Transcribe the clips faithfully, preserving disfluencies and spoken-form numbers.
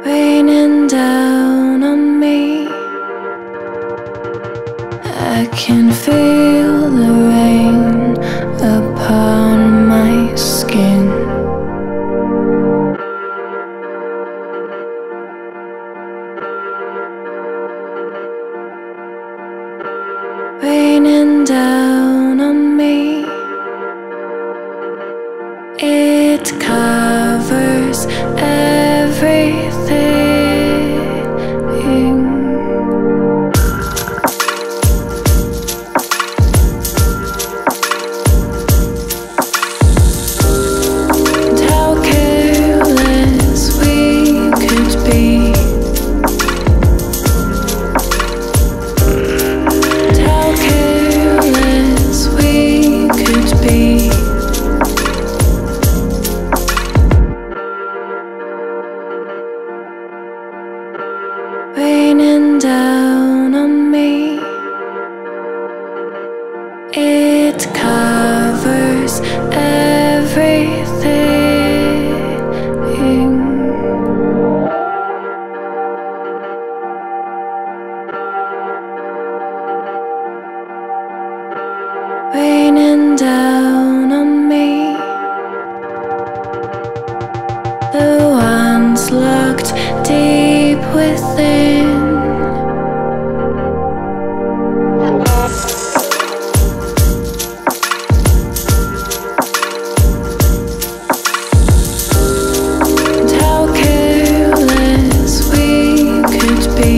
raining down on me. I can feel the rain upon my skin. Raining down on me. It covers everything. And how careless we could be. And how careless we could be. Raining down on me. It covers everything. Raining down on me. The ones locked deep within. And how careless we could be.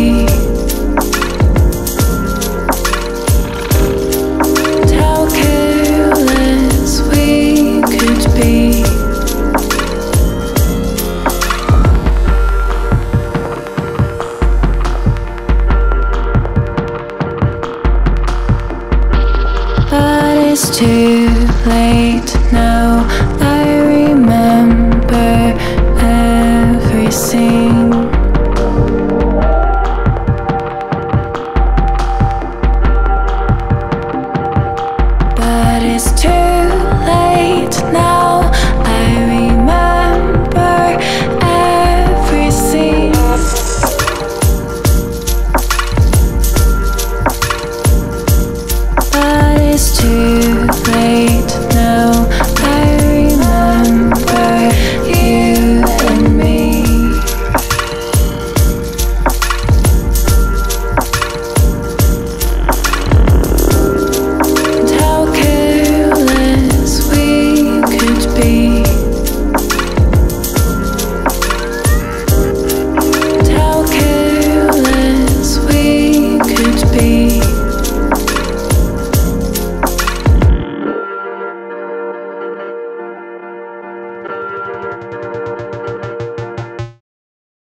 And how careless we could be. But it's too late now. I remember every scene.